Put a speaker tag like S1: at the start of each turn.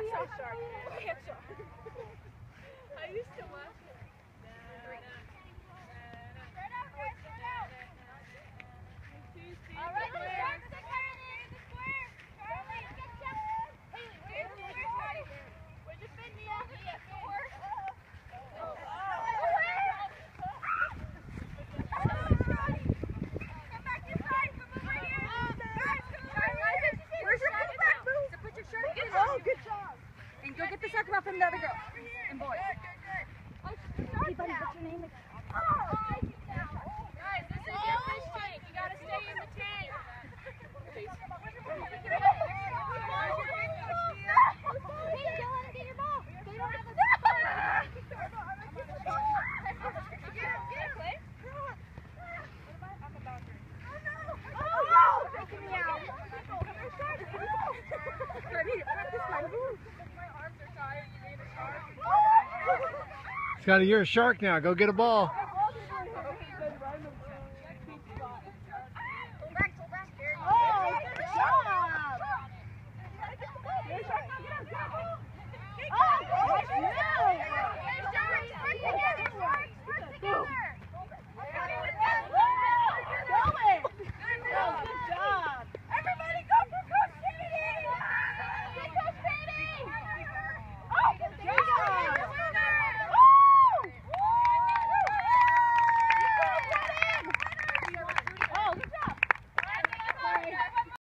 S1: That's so sharp. I used to watch it. All right, the sharks are turning in the square. Charlie, get you. Haley, where's Charlie? Where's your fin, Mia? Mia, four. Come back inside. Come over here. Guys, come Charlie. Where's your pullback move? So put your shirt in.
S2: Oh, good job.
S3: And go get the soccer ball from the other girl. And boys.
S2: Hey, buddy, what's your name again?
S1: Guys, this is your fish tank. You gotta stay in the tank.
S2: Hey, don't let him get your ball. They don't have a
S4: Scotty, you're a shark now. Go get a ball.